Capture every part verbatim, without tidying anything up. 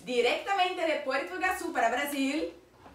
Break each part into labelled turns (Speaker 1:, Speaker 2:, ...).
Speaker 1: Directamente de Puerto Iguazú para Brasil.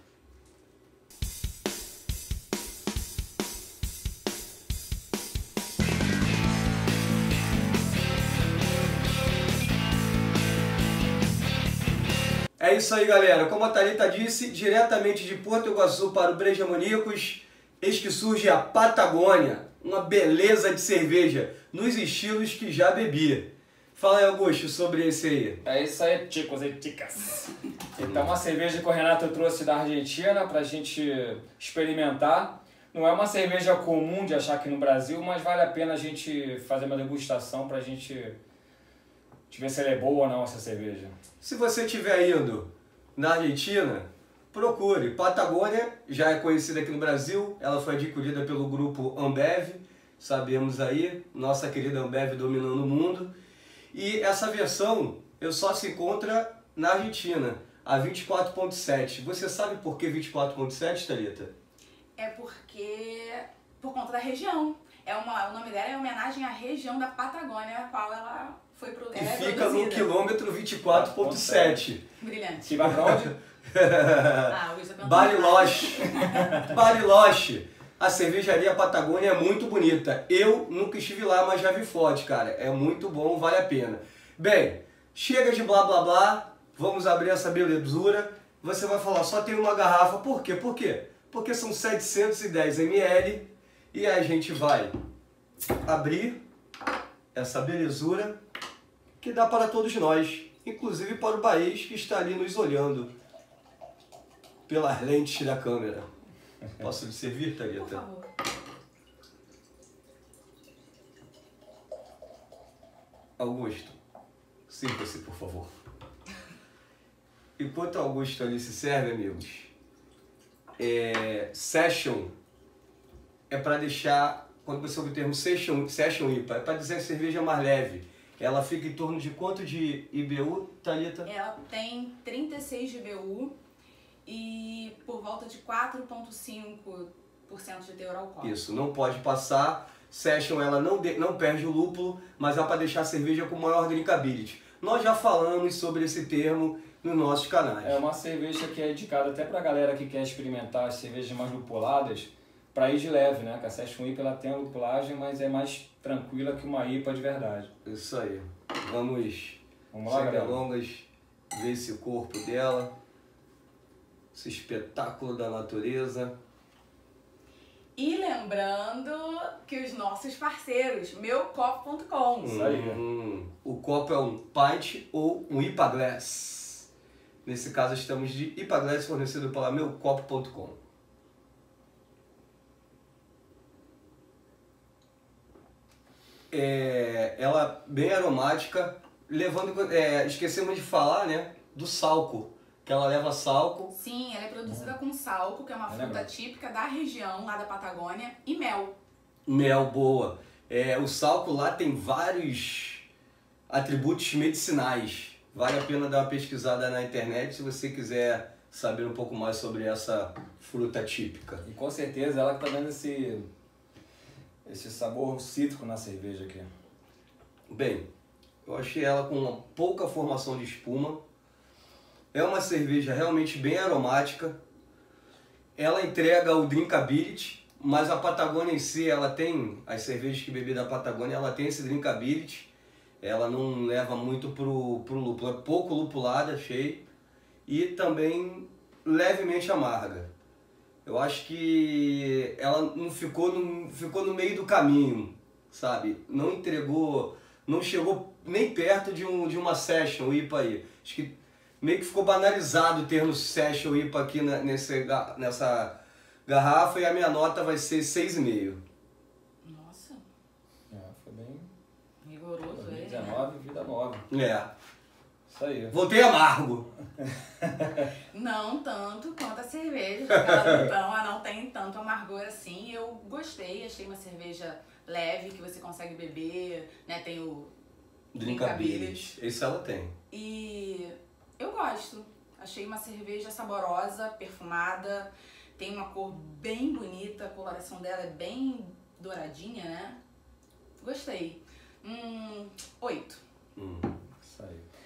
Speaker 2: É isso aí, galera. Como a Thalita disse, diretamente de Porto Iguaçu para o Breja Maníacos, eis que surge a Patagônia, uma beleza de cerveja, nos estilos que já bebi. Fala aí, Augusto, sobre esse aí.
Speaker 3: É isso aí, chicos e chicas. Então, uma cerveja que o Renato trouxe da Argentina pra gente experimentar. Não é uma cerveja comum de achar aqui no Brasil, mas vale a pena a gente fazer uma degustação pra gente ver se ela é boa ou não, essa cerveja.
Speaker 2: Se você estiver indo na Argentina, procure. Patagônia já é conhecida aqui no Brasil, ela foi adquirida pelo grupo Ambev, sabemos aí, nossa querida Ambev dominando o mundo. E essa versão eu só se encontra na Argentina, a vinte e quatro ponto sete. Você sabe por que vinte e quatro ponto sete, Thalita?
Speaker 1: É porque, por conta da região. É uma, o nome dela é em homenagem à região da Patagônia, a qual ela foi pro,
Speaker 2: E
Speaker 1: ela é
Speaker 2: fica
Speaker 1: produzida.
Speaker 2: no quilômetro vinte e quatro ponto sete.
Speaker 1: Brilhante.
Speaker 3: Que vai pra onde?
Speaker 1: Ah, o Wilson perguntou.
Speaker 2: Bariloche. Bariloche. A cervejaria Patagônia é muito bonita. Eu nunca estive lá, mas já vi foto, cara. É muito bom, vale a pena. Bem, chega de blá blá blá. Vamos abrir essa belezura. Você vai falar, só tem uma garrafa. Por quê? Por quê? Porque são setecentos e dez mililitros. E a gente vai abrir essa belezura que dá para todos nós. Inclusive para o país que está ali nos olhando pelas lentes da câmera. Posso lhe servir, Thalita?
Speaker 1: Por favor.
Speaker 2: Augusto, sirva-se, por favor. Enquanto Augusto ali se serve, amigos, é, Session é para deixar, quando você ouve o termo Session, session I P A, é para dizer a cerveja mais leve. Ela fica em torno de quanto de I B U, Thalita?
Speaker 1: Ela tem trinta e seis de I B U e por volta de quatro vírgula cinco por cento de teor alcoólico.
Speaker 2: Isso, não pode passar. Session ela não, de, não perde o lúpulo, mas é para deixar a cerveja com maior drinkability. Nós já falamos sobre esse termo nos nossos canais.
Speaker 3: É uma cerveja que é indicada até pra galera que quer experimentar as cervejas mais lupuladas, para ir de leve, né? Que a Session I P A ela tem a lupulagem, mas é mais tranquila que uma I P A de verdade.
Speaker 2: Isso aí. Vamos,
Speaker 3: Vamos lá,
Speaker 2: sem
Speaker 3: galera.
Speaker 2: delongas, ver esse corpo dela, esse espetáculo da natureza.
Speaker 1: E lembrando que os nossos parceiros, meu copo ponto com.
Speaker 3: Isso aí.
Speaker 2: Hum, o copo é um pint ou um I P A Glass. Nesse caso estamos de I P A Glass fornecido pela meu copo ponto com. É, ela bem aromática, levando, é, esquecemos de falar, né, do salco, que ela leva salco.
Speaker 1: Sim, ela é produzida com salco, que é uma
Speaker 3: É
Speaker 1: fruta
Speaker 3: legal.
Speaker 1: típica da região, lá da Patagônia, e mel.
Speaker 2: Mel, boa. É, o salco lá tem vários atributos medicinais. Vale a pena dar uma pesquisada na internet se você quiser saber um pouco mais sobre essa fruta típica.
Speaker 3: E com certeza ela que tá dando esse, esse sabor cítrico na cerveja aqui.
Speaker 2: Bem, eu achei ela com uma pouca formação de espuma. É uma cerveja realmente bem aromática. Ela entrega o drinkability, mas a Patagônia em si, ela tem, as cervejas que bebi da Patagônia, ela tem esse drinkability. Ela não leva muito pro, pro lúpulo, é pouco lupulada, achei. E também levemente amarga. Eu acho que ela não ficou no, ficou no meio do caminho, sabe? Não entregou, não chegou nem perto de, um, de uma Session I P A aí. Acho que meio que ficou banalizado o termo Session I P A aqui na, nesse, nessa garrafa, e a minha nota vai ser seis vírgula cinco.
Speaker 1: Nossa,
Speaker 3: É, foi bem...
Speaker 1: rigoroso ele, né?
Speaker 3: dois mil e dezenove, vida nova.
Speaker 2: É,
Speaker 3: Isso aí.
Speaker 2: voltei amargo.
Speaker 1: Não tanto quanto a cerveja, porque ela, então, ela não tem tanto amargor assim. Eu gostei, achei uma cerveja leve, que você consegue beber, né? Tem o
Speaker 2: Drinkability. Isso ela tem.
Speaker 1: E eu gosto. Achei uma cerveja saborosa, perfumada, tem uma cor bem bonita, a coloração dela é bem douradinha, né? Gostei. Hum, oito.
Speaker 2: Hum.
Speaker 3: Isso aí.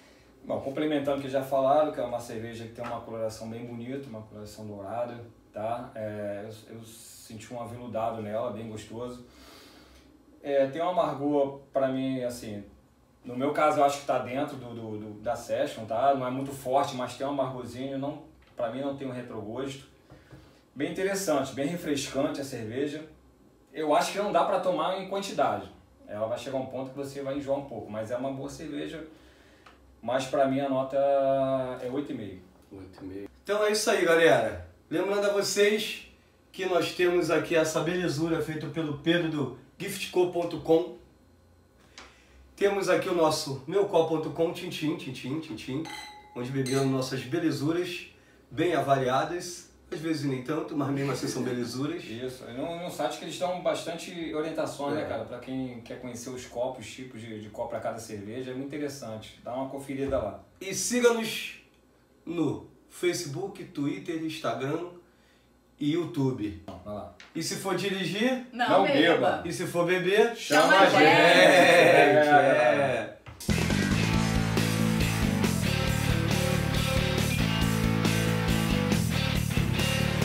Speaker 3: Bom, complementando o que já falaram, que é uma cerveja que tem uma coloração bem bonita, uma coloração dourada, tá? É, eu, eu senti um aveludado nela, bem gostoso. É, tem um amargor, pra mim, assim, no meu caso eu acho que tá dentro do, do, do, da Session, tá? Não é muito forte, mas tem um amargorzinho, não, pra mim não tem um retrogosto. Bem interessante, bem refrescante a cerveja. Eu acho que não dá pra tomar em quantidade. Ela vai chegar a um ponto que você vai enjoar um pouco, mas é uma boa cerveja. Mas pra mim a nota é oito e meio.
Speaker 2: oito e meio. Então é isso aí, galera. Lembrando a vocês que nós temos aqui essa belezura feita pelo Pedro do giftco ponto com. Temos aqui o nosso meucol ponto com, tintim, tintim, tintim, onde bebemos nossas belezuras bem avaliadas. Às vezes nem tanto, mas mesmo assim são belezuras.
Speaker 3: Isso, no, no site que eles dão bastante orientações,
Speaker 2: É.
Speaker 3: né, cara? Pra quem quer conhecer os copos, os tipos de, de copo para cada cerveja, é muito interessante. Dá uma conferida lá.
Speaker 2: E siga-nos no Facebook, Twitter, Instagram e YouTube.
Speaker 3: Vai lá.
Speaker 2: E se for dirigir,
Speaker 1: Não,
Speaker 3: Não
Speaker 1: beba.
Speaker 3: beba.
Speaker 2: e se for beber,
Speaker 1: Chama
Speaker 3: a
Speaker 1: a
Speaker 3: gente.
Speaker 1: gente.
Speaker 2: é,
Speaker 3: É,
Speaker 2: é.